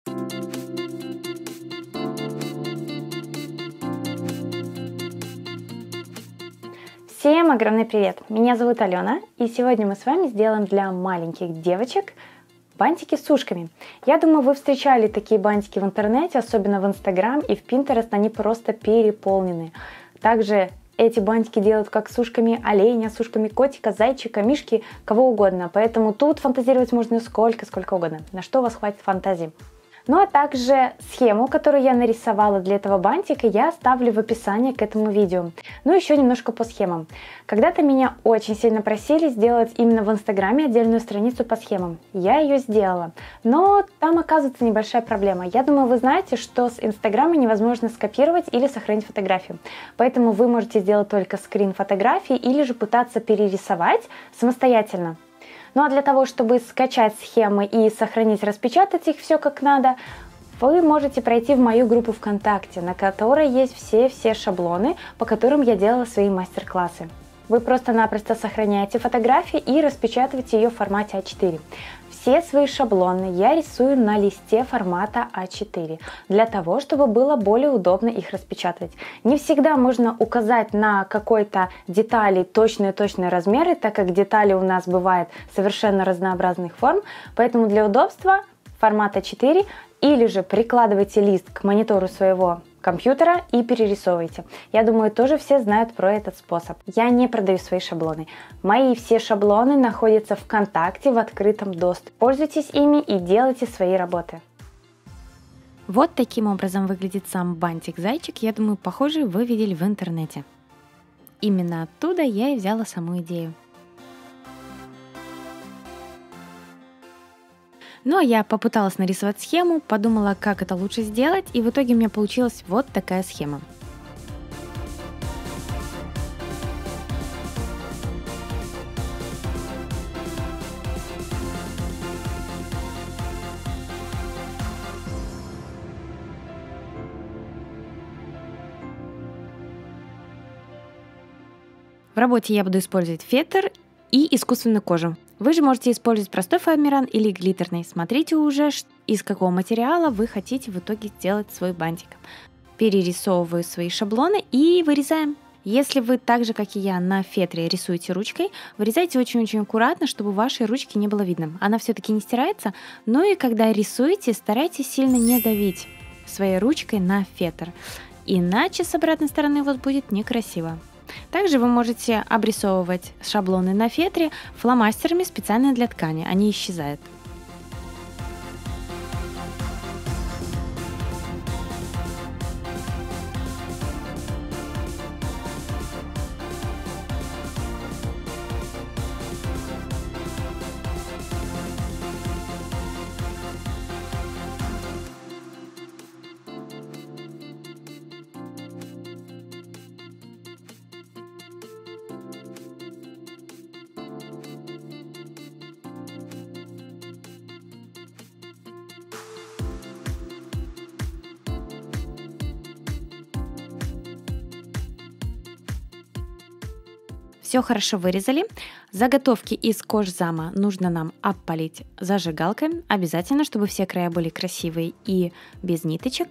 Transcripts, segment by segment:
Всем огромный привет! Меня зовут Алена, и сегодня мы с вами сделаем для маленьких девочек бантики с ушками. Я думаю, вы встречали такие бантики в интернете, особенно в Instagram и в Pinterest, они просто переполнены. Также эти бантики делают как с ушками оленя, с ушками котика, зайчика, мишки, кого угодно. Поэтому тут фантазировать можно сколько угодно, на что у вас хватит фантазии. Ну а также схему, которую я нарисовала для этого бантика, я оставлю в описании к этому видео. Ну еще немножко по схемам. Когда-то меня очень сильно просили сделать именно в Инстаграме отдельную страницу по схемам. Я ее сделала, но там оказывается небольшая проблема. Я думаю, вы знаете, что с Инстаграма невозможно скопировать или сохранить фотографию. Поэтому вы можете сделать только скрин фотографии или же пытаться перерисовать самостоятельно. Ну а для того, чтобы скачать схемы и сохранить, распечатать их все как надо, вы можете пройти в мою группу ВКонтакте, на которой есть все шаблоны, по которым я делала свои мастер-классы. Вы просто-напросто сохраняете фотографии и распечатываете ее в формате А4. Все свои шаблоны я рисую на листе формата А4, для того, чтобы было более удобно их распечатывать. Не всегда можно указать на какой-то детали точные размеры, так как детали у нас бывают совершенно разнообразных форм, поэтому для удобства формат А4 или же прикладывайте лист к монитору своего компьютера и перерисовывайте. Я думаю, тоже все знают про этот способ. Я не продаю свои шаблоны. Мои все шаблоны находятся ВКонтакте в открытом доступе. Пользуйтесь ими и делайте свои работы. Вот таким образом выглядит сам бантик-зайчик. Я думаю, похожий вы видели в интернете. Именно оттуда я и взяла саму идею. Ну а я попыталась нарисовать схему, подумала, как это лучше сделать, и в итоге у меня получилась вот такая схема. В работе я буду использовать фетр и искусственную кожу. Вы же можете использовать простой фоамиран или глиттерный. Смотрите уже, из какого материала вы хотите в итоге сделать свой бантик. Перерисовываю свои шаблоны и вырезаем. Если вы так же, как и я, на фетре рисуете ручкой, вырезайте очень-очень аккуратно, чтобы вашей ручки не было видно. Она все-таки не стирается, но и когда рисуете, старайтесь сильно не давить своей ручкой на фетр. Иначе с обратной стороны у вас будет некрасиво. Также вы можете обрисовывать шаблоны на фетре фломастерами специально для ткани, они исчезают. Все хорошо вырезали. Заготовки из кожзама нужно нам обпалить зажигалкой. Обязательно, чтобы все края были красивые и без ниточек.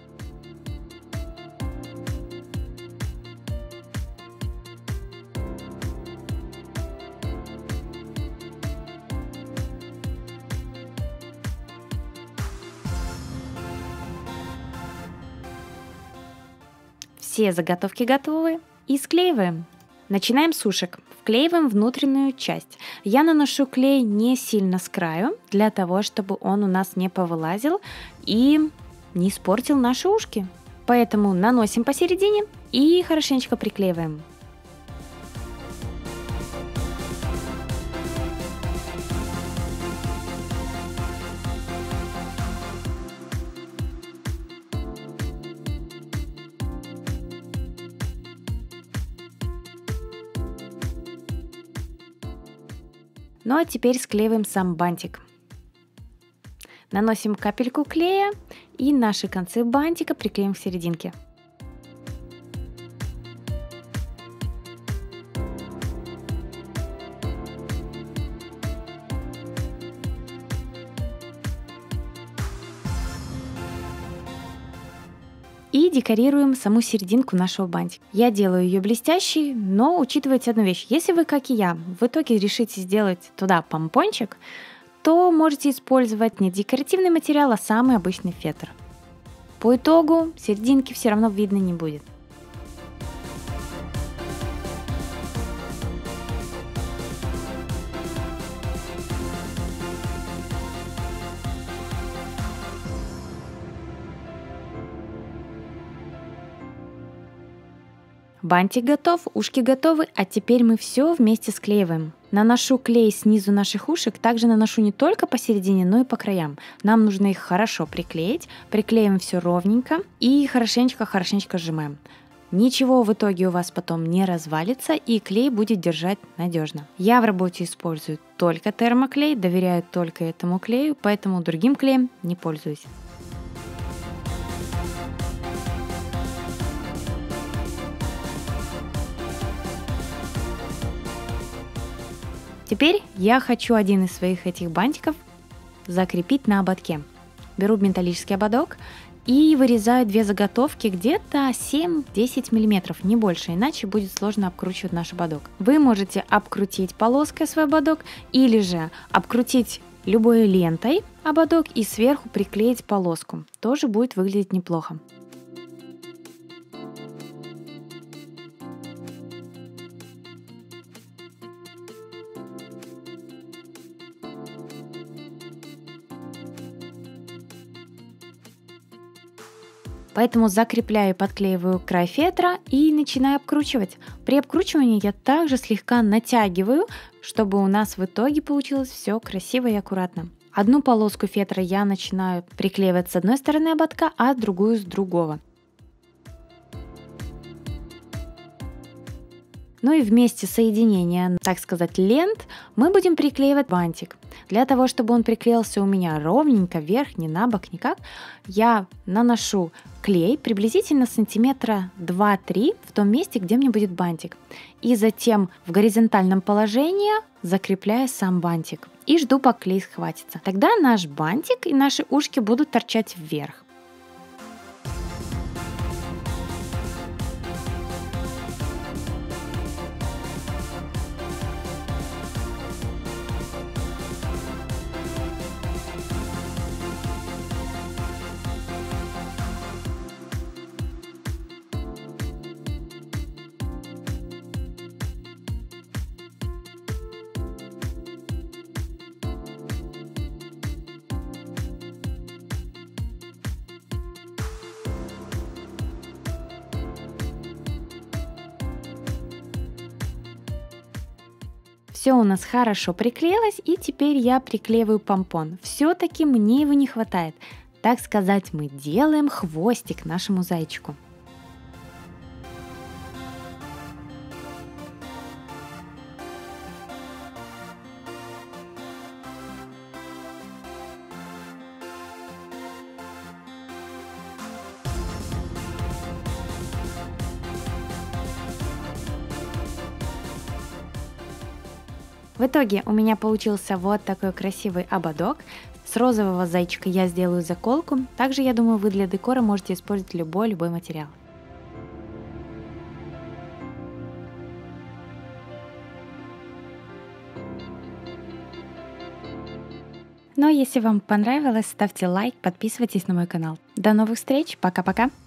Все заготовки готовы и склеиваем. Начинаем с ушек. Вклеиваем внутреннюю часть. Я наношу клей не сильно с краю, для того, чтобы он у нас не повылазил и не испортил наши ушки. Поэтому наносим посередине и хорошенечко приклеиваем. Ну а теперь склеиваем сам бантик. Наносим капельку клея и наши концы бантика приклеим к серединке. и декорируем саму серединку нашего бантика. Я делаю ее блестящей, но учитывайте одну вещь. Если вы, как и я, в итоге решите сделать туда помпончик, то можете использовать не декоративный материал, а самый обычный фетр. По итогу серединки все равно видно не будет. Бантик готов, ушки готовы, а теперь мы все вместе склеиваем. Наношу клей снизу наших ушек, также наношу не только посередине, но и по краям. Нам нужно их хорошо приклеить, приклеим все ровненько и хорошенечко сжимаем. Ничего в итоге у вас потом не развалится и клей будет держать надежно. Я в работе использую только термоклей, доверяю только этому клею, поэтому другим клеем не пользуюсь. Теперь я хочу один из своих этих бантиков закрепить на ободке. Беру металлический ободок и вырезаю две заготовки где-то 7-10 мм, не больше, иначе будет сложно обкручивать наш ободок. Вы можете обкрутить полоской свой ободок или же обкрутить любой лентой ободок и сверху приклеить полоску. Тоже будет выглядеть неплохо. Поэтому закрепляю и подклеиваю край фетра и начинаю обкручивать. При обкручивании я также слегка натягиваю, чтобы у нас в итоге получилось все красиво и аккуратно. Одну полоску фетра я начинаю приклеивать с одной стороны ободка, а другую с другого. Ну и вместе соединения, так сказать, лент мы будем приклеивать бантик. Для того, чтобы он приклеился у меня ровненько, вверх, не на бок, никак, я наношу клей приблизительно сантиметра 2-3 в том месте, где мне будет бантик. И затем в горизонтальном положении закрепляю сам бантик. И жду, пока клей схватится. Тогда наш бантик и наши ушки будут торчать вверх. Все у нас хорошо приклеилось, и теперь я приклеиваю помпон. Все-таки мне его не хватает. Так сказать, мы делаем хвостик нашему зайчику. В итоге у меня получился вот такой красивый ободок. С розового зайчика я сделаю заколку. Также, я думаю, вы для декора можете использовать любой материал. Ну а если вам понравилось, ставьте лайк, подписывайтесь на мой канал. До новых встреч, пока-пока!